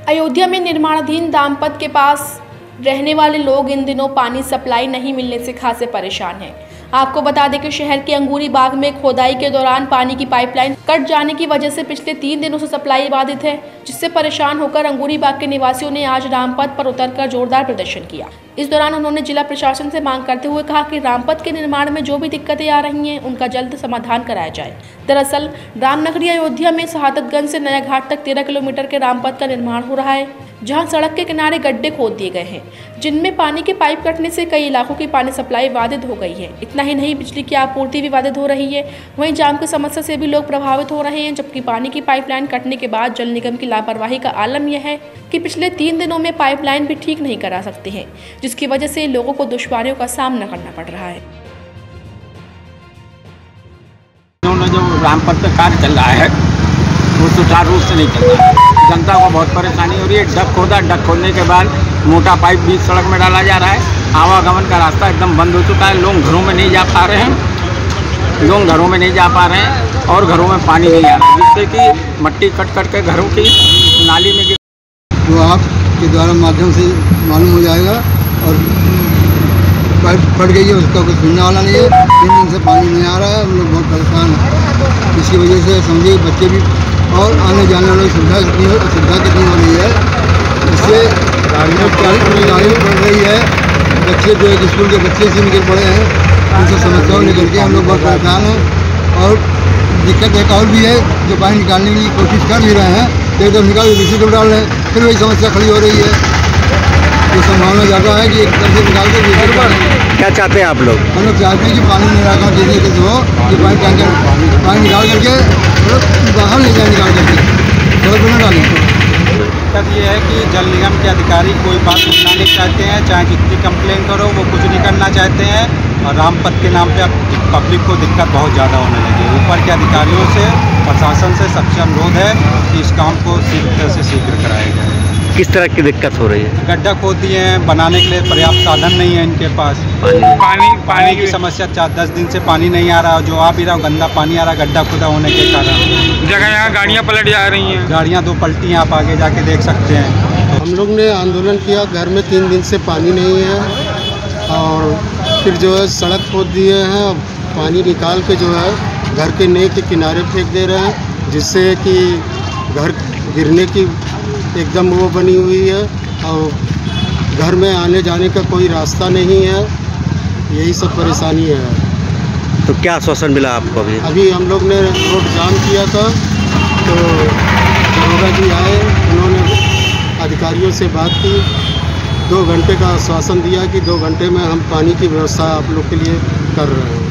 अयोध्या में निर्माणाधीन दामपत के पास रहने वाले लोग इन दिनों पानी सप्लाई नहीं मिलने से खासे परेशान हैं। आपको बता दें कि शहर के अंगूरी बाग में खोदाई के दौरान पानी की पाइपलाइन कट जाने की वजह से पिछले 3 दिनों से सप्लाई बाधित है, जिससे परेशान होकर अंगूरी बाग के निवासियों ने आज रामपथ पर उतरकर जोरदार प्रदर्शन किया। इस दौरान उन्होंने जिला प्रशासन से मांग करते हुए कहा कि रामपथ के निर्माण में जो भी दिक्कतें आ रही हैं उनका जल्द समाधान कराया जाए। दरअसल रामनगरी अयोध्या में शहादतगंज से नया घाट तक 13 किलोमीटर के रामपथ का निर्माण हो रहा है, जहां सड़क के किनारे गड्ढे खोद दिए गए हैं, जिनमें पानी के पाइप कटने से कई इलाकों की पानी सप्लाई बाधित हो गई है। इतना ही नहीं, बिजली की आपूर्ति भी बाधित हो रही है। वहीं जाम की समस्या से भी लोग प्रभावित हो रहे हैं, जबकि पानी की पाइपलाइन कटने के बाद जल निगम की लापरवाही का आलम यह है कि पिछले 3 दिनों में पाइपलाइन भी ठीक नहीं करा सकते हैं, जिसकी वजह से लोगों को दुश्वारियों का सामना करना पड़ रहा है। जो रामपथ का कार्य चल रहा है वो सुचारू रूप से नहीं चल रहा है। जनता को बहुत परेशानी हो रही है। डक खोदने के बाद मोटा पाइप बीच सड़क में डाला जा रहा है। आवागमन का रास्ता एकदम बंद हो चुका है। लोग घरों में नहीं जा पा रहे हैं, और घरों में पानी नहीं आ रहा है, जिससे कि मट्टी कट के घरों की नाली में गिर। जो आपके द्वारा माध्यम से मालूम हो जाएगा, और पाइप फट गई है, उसका कुछ सुनने वाला नहीं है। 3 दिन से पानी नहीं आ रहा है, हम लोग बहुत परेशान हैं। इसकी वजह से समझिए बच्चे भी और आने जाने वालों की सुविधा कितनी हो रही है। इससे गाड़ियाँ बढ़ रही है। बच्चे जो एक स्कूल के बच्चे से निकल पड़े हैं, उनसे समस्याओं निकल के हम लोग बहुत परेशान हैं। और दिक्कत एक और भी है, जो पानी निकालने की कोशिश कर भी रहे हैं, तो एकदम निकाल दूसरी तरफ डाल रहे हैं, फिर वही समस्या खड़ी हो रही है। तो संभावना ज़्यादा है कि एक तरफ से निकाल कर दूसरी तरफ। क्या चाहते हैं आप लोग? हम लोग चाहते हैं कि पानी निराकरण जैसे कि हो, कि पानी टैंकर पानी निकाल करके बाहर ले जाए, निकाल करके सड़क पर न डालें। दिक्कत ये है कि जल निगम के अधिकारी कोई बात सुनना नहीं चाहते हैं। चाहे जितनी कंप्लेन करो वो कुछ नहीं करना चाहते हैं, और रामपथ के नाम पे अब पब्लिक को दिक्कत बहुत ज़्यादा होने लगी है। ऊपर के अधिकारियों से, प्रशासन से सबसे अनुरोध है कि इस काम को शीघ्र से शीघ्र कराया जाए। किस तरह की दिक्कत हो रही है? गड्ढा खोद दिए हैं, बनाने के लिए पर्याप्त साधन नहीं है इनके पास। पानी की समस्या 10 दिन से पानी नहीं आ रहा, जो आ भी रहा गंदा पानी आ रहा, गड्ढा खुदा होने के कारण। जगह यहाँ गाड़ियाँ पलट जा रही हैं। गाड़ियाँ 2 पलटी हैं, आप आगे जाके देख सकते हैं। हम लोग ने आंदोलन किया, घर में 3 दिन से पानी नहीं है, और फिर जो है सड़क खोद दिए हैं। पानी निकाल के जो है घर के नए के किनारे फेंक दे रहे हैं, जिससे कि घर गिरने की एकदम वो बनी हुई है, और घर में आने जाने का कोई रास्ता नहीं है। यही सब परेशानी है। तो क्या आश्वासन मिला आपको? अभी हम लोग ने रोड जाम किया था, तो दरोगा जी आए, उन्होंने अधिकारियों से बात की, 2 घंटे का आश्वासन दिया कि 2 घंटे में हम पानी की व्यवस्था आप लोग के लिए कर रहे हैं।